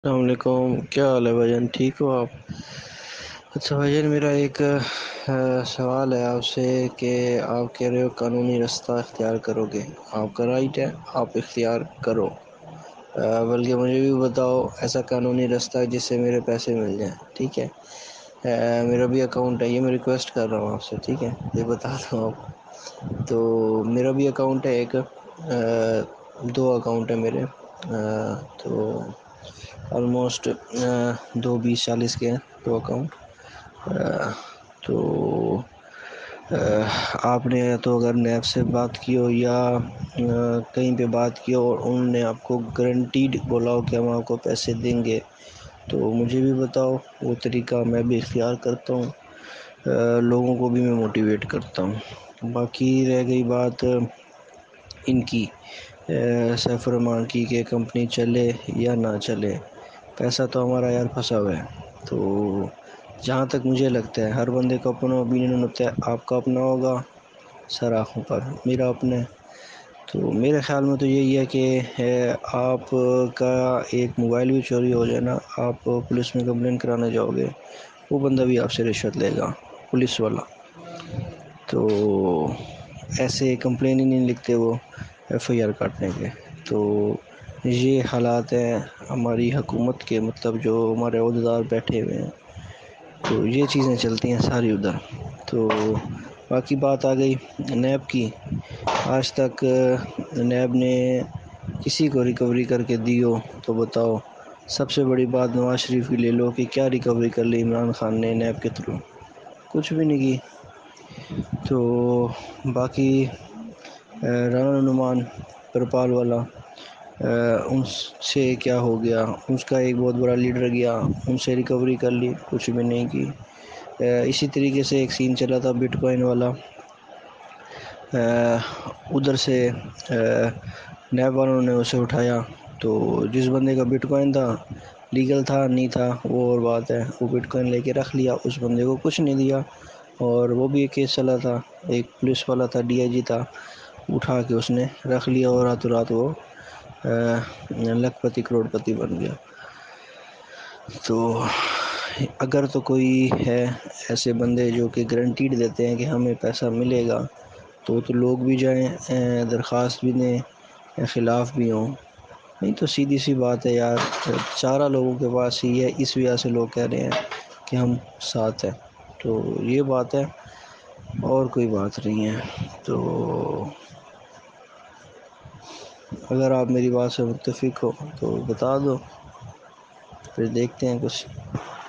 السلام علیکم، کیا حال ہے بھائی جان؟ ٹھیک ہو آپ؟ اچھا بھائی جان، میرا ایک سوال ہے آپ سے کہ آپ کہہ رہے ہو قانونی رستہ اختیار کرو گے. آپ کا رائٹ ہے، آپ اختیار کرو. بلکہ مجھے بھی بتاؤ ایسا قانونی رستہ جس سے میرے پیسے مل جائیں. ٹھیک ہے، میرا بھی اکاؤنٹ ہے، یہ میں ریکویسٹ کر رہا ہوں آپ سے. ٹھیک ہے، یہ بتا دوں آپ. تو میرا بھی اکاؤنٹ ہے، ایک دو اکاؤنٹ ہے میرے. تو آلموسٹ 20-40 کے ہیں دو اکاؤنٹ. تو آپ نے تو اگر نیب سے بات کی ہو یا کہیں پہ بات کی ہو اور انہوں نے آپ کو گارنٹیڈ بولا ہو کہ ہم آپ کو پیسے دیں گے، تو مجھے بھی بتاؤ. وہ طریقہ میں بھی اختیار کرتا ہوں، لوگوں کو بھی میں موٹیویٹ کرتا ہوں. باقی رہ گئی بات ان کی سیف الرحمان کی کہ کمپنی چلے یا نہ چلے، پیسہ تو ہمارا یار پھنسا ہوا ہے. تو جہاں تک مجھے لگتا ہے ہر بندے کا اپنا اوپینین ہوتا ہے. آپ کا اپنا ہوگا سر آنکھوں پر، میرا اپنا ہے. تو میرے خیال میں تو یہی ہے کہ آپ کا ایک موبائل بھی چوری ہو جائے نا، آپ پولیس میں کمپلین کرانے جاؤ گے، وہ بندہ بھی آپ سے رشوت لے گا، پولیس والا. تو ایسے کمپلین ہی نہیں لکھتے وہ ایف آئی آر کاٹنے کے. تو یہ حالات ہیں ہماری حکومت کے، مطلب جو ہمارے عہدیدار بیٹھے ہوئے ہیں، تو یہ چیزیں چلتی ہیں ساری ادھر. تو باقی بات آ گئی نیب کی. آج تک نیب نے کسی کو ریکوری کر کے دی ہو تو بتاؤ. سب سے بڑی بات نواز شریف کی لے لو کہ کیا ریکوری کر لی عمران خان نے نیب کے تھرو؟ کچھ بھی نہیں کی. تو باقی رانا نعمان پرپال والا، ان سے کیا ہو گیا؟ اس کا ایک بہت بڑا لیڈر گیا، ان سے ریکوری کر لی، کچھ بھی نہیں کی. اسی طریقے سے ایک سین چلا تھا بٹ کوائن والا، ادھر سے نیب والوں نے اسے اٹھایا. تو جس بندے کا بٹ کوائن تھا، لیگل تھا نہیں تھا وہ اور بات ہے، وہ بٹ کوائن لے کے رکھ لیا، اس بندے کو کچھ نہیں دیا. اور وہ بھی ایک کیس چلا تھا، ایک پولیس والا تھا، ڈی آئی جی تھا، اٹھا کے اس نے رکھ لیا اور راتوں رات وہ لاکھ پتی کروڑ پتی بن گیا. تو اگر تو کوئی ہے ایسے بندے جو کہ گارنٹیڈ دیتے ہیں کہ ہمیں پیسہ ملے گا، تو لوگ بھی جائیں، درخواست بھی دیں، خلاف بھی ہوں. نہیں تو سیدھی سی بات ہے یار، چارہ لوگوں کے پاس ہی ہے، اس وجہ سے لوگ کہہ رہے ہیں کہ ہم ساتھ ہیں. تو یہ بات ہے، اور کوئی بات نہیں ہے. تو اگر آپ میری بات سے متفق ہو تو بتا دو، پھر دیکھتے ہیں کچھ.